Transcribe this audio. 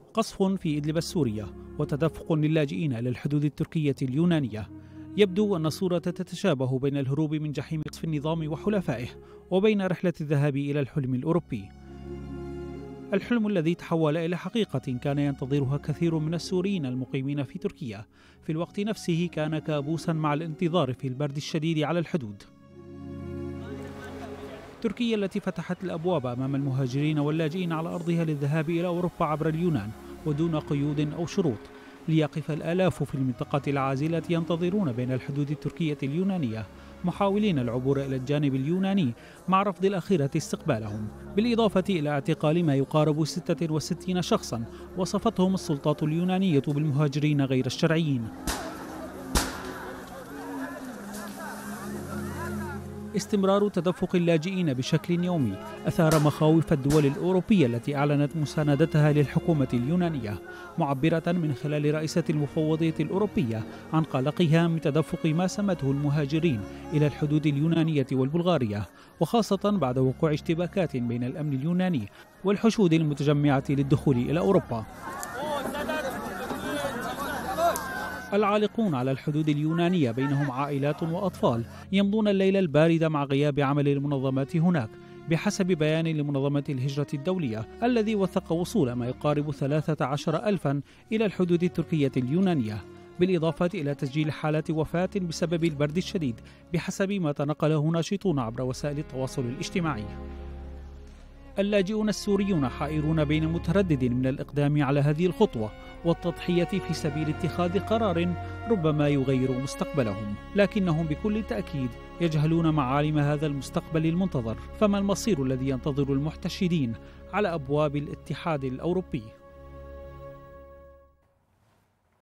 قصف في إدلب السورية وتدفق للاجئين إلى الحدود التركية اليونانية. يبدو أن الصورة تتشابه بين الهروب من جحيم قصف النظام وحلفائه وبين رحلة الذهاب إلى الحلم الأوروبي، الحلم الذي تحول إلى حقيقة كان ينتظرها كثير من السوريين المقيمين في تركيا، في الوقت نفسه كان كابوسا مع الانتظار في البرد الشديد على الحدود. تركيا التي فتحت الأبواب أمام المهاجرين واللاجئين على أرضها للذهاب إلى أوروبا عبر اليونان ودون قيود أو شروط، ليقف الآلاف في المنطقة العازلة ينتظرون بين الحدود التركية اليونانية محاولين العبور إلى الجانب اليوناني مع رفض الأخيرة استقبالهم، بالإضافة إلى اعتقال ما يقارب 66 شخصا وصفتهم السلطات اليونانية بالمهاجرين غير الشرعيين. استمرار تدفق اللاجئين بشكل يومي أثار مخاوف الدول الأوروبية التي أعلنت مساندتها للحكومة اليونانية، معبرة من خلال رئيسة المفوضية الأوروبية عن قلقها من تدفق ما سمته المهاجرين إلى الحدود اليونانية والبلغارية، وخاصة بعد وقوع اشتباكات بين الأمن اليوناني والحشود المتجمعة للدخول إلى أوروبا. العالقون على الحدود اليونانية بينهم عائلات وأطفال يمضون الليل البارد مع غياب عمل المنظمات هناك، بحسب بيان لمنظمة الهجرة الدولية الذي وثق وصول ما يقارب 13,000 إلى الحدود التركية اليونانية، بالإضافة إلى تسجيل حالات وفاة بسبب البرد الشديد بحسب ما تنقله ناشطون عبر وسائل التواصل الاجتماعي. اللاجئون السوريون حائرون بين متردد من الإقدام على هذه الخطوة والتضحية في سبيل اتخاذ قرار ربما يغير مستقبلهم، لكنهم بكل تأكيد يجهلون معالم هذا المستقبل المنتظر. فما المصير الذي ينتظر المحتشدين على أبواب الاتحاد الأوروبي؟